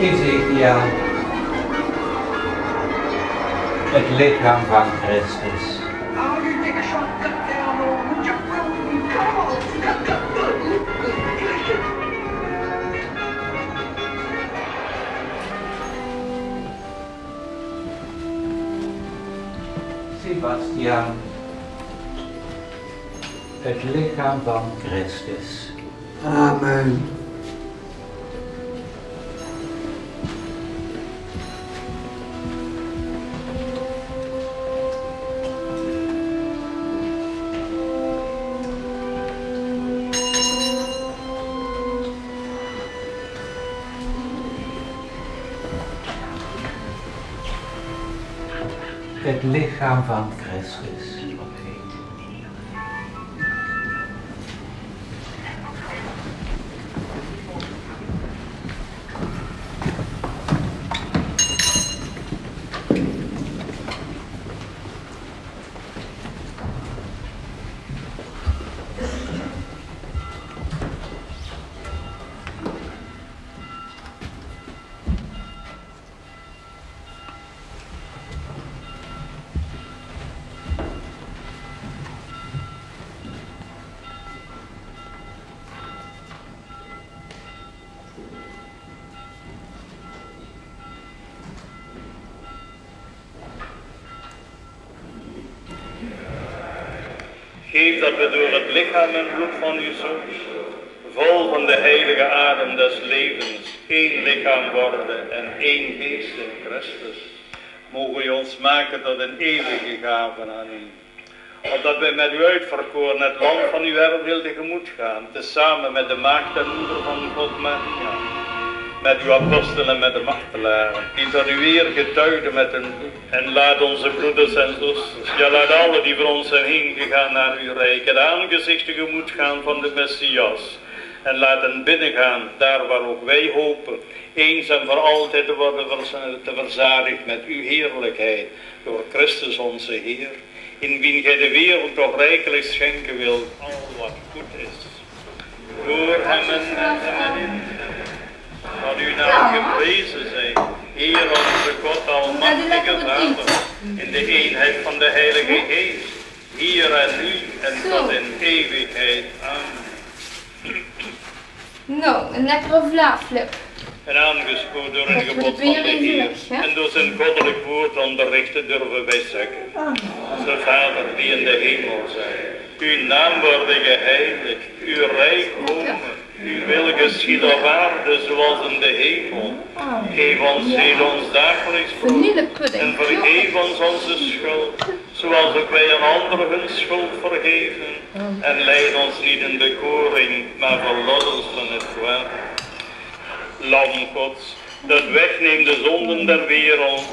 Ezekiel, het lichaam van Christus. Sebastian, het lichaam van Christus. Amen. Het lichaam van Christus. Geef dat we door het lichaam en bloed van uw Zoon, vol van de heilige adem des levens, één lichaam worden en één geest in Christus. Mogen u ons maken tot een eeuwige gave aan u. Opdat wij met u uitverkoren het land van uw erfdeel tegemoet gaan, tezamen met de maagd en moeder van God Maria, met uw apostelen en met de martelaren, die tot uw eer getuigden met hun bloed. En laat onze broeders en zusters, ja laat alle die voor ons zijn heen gegaan naar uw rijk, het aangezicht tegemoet gaan van de Messias. En laat hen binnengaan, daar waar ook wij hopen, eens en voor altijd te worden verzadigd met uw heerlijkheid, door Christus onze Heer, in wien gij de wereld toch rijkelijk schenken wilt, al wat goed is. Door hem en met hem en in hem. Dat uw naam geprezen zij, Heer onze God, almachtige Vader, in de eenheid van de Heilige Geest, hier en nu en tot in eeuwigheid. Amen. Nou, een lekkere vlaaflip. En aangespoord door een gebod van de Heer en door zijn goddelijk woord onderrichten durven wij zeggen. Onze Vader die in de hemel zijt, uw naam worden geheiligd, uw rijk komen. Uw wil geschieden op aarde zoals in de hemel. Geef ons heden ons dagelijks brood en vergeef ons onze schuld, zoals ook wij aan anderen hun schuld vergeven. En leid ons niet in bekoring, maar verlos ons van het kwaad. Lam Gods, dat wegneemt de zonden der wereld.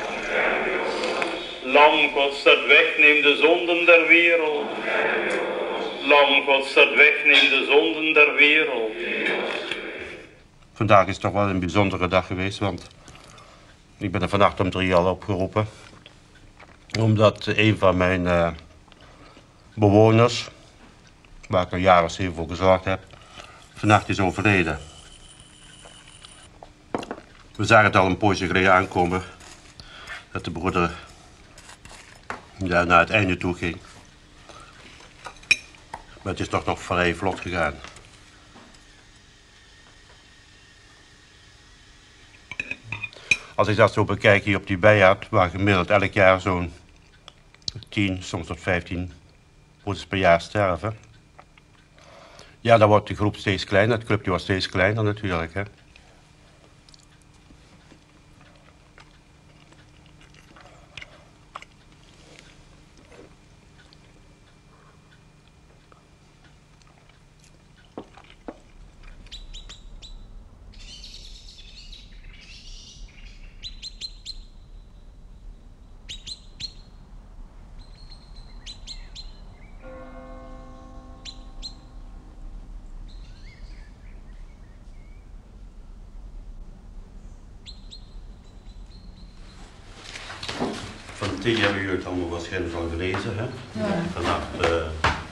Lam Gods, dat wegneemt de zonden der wereld. Lam Gods, dat wegneemt de zonden der wereld. Vandaag is toch wel een bijzondere dag geweest, want ik ben er vannacht om 3 al opgeroepen. Omdat een van mijn bewoners, waar ik een jaar of 7 voor gezorgd heb, vannacht is overleden. We zagen het al een poosje geleden aankomen, dat de broeder naar het einde toe ging. Maar het is toch nog vrij vlot gegaan. Als ik dat zo bekijk hier op die bijaard, waar gemiddeld elk jaar zo'n 10, soms tot 15 broeders per jaar sterven. Ja, dan wordt de groep steeds kleiner, het clubje wordt steeds kleiner natuurlijk, hè. Van 10 hebben jullie het allemaal waarschijnlijk al gelezen, hè? Ja. Vannacht,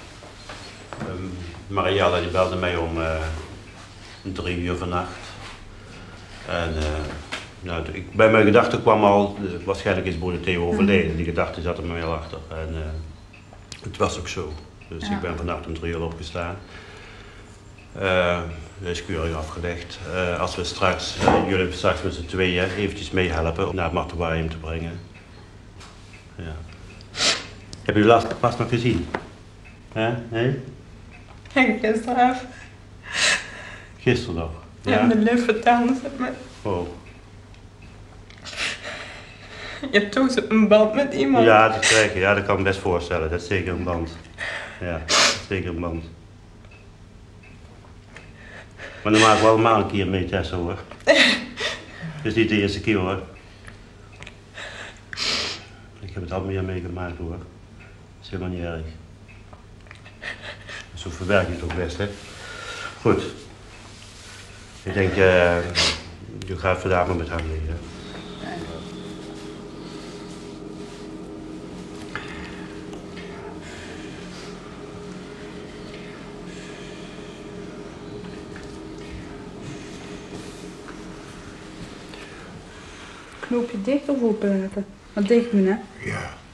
Mariella die belde mij om 3 uur vannacht. En Nou, bij mijn gedachten kwam al, waarschijnlijk is broeder Theo overleden. Die gedachte zat er me heel achter. En het was ook zo. Dus ik ben vannacht om 3 uur opgestaan. Dat is keurig afgelegd. Als we straks, jullie straks met z'n tweeën eventjes meehelpen om naar het mortuarium te brengen. Ja. Heb je laatst pas nog gezien? Hè? Nee? Gisteravond. Gisteren nog? Ja, de lift vertelde ze me. Oh. Je hebt toch een band met iemand. Ja, dat krijg je. Ja, dat kan ik me best voorstellen. Dat is zeker een band. Ja, dat is zeker een band. Maar dan maak ik wel allemaal een keer mee, Tessa, hoor. Het is niet de eerste keer, hoor. Ik heb het al meer meegemaakt, hoor. Dat is helemaal niet erg. Zo verwerk je het ook best, hè. Goed. Ik denk, je gaat vandaag maar met haar mee, hè. Knoopje dicht of open laten? Want dicht doen, hè? Ja.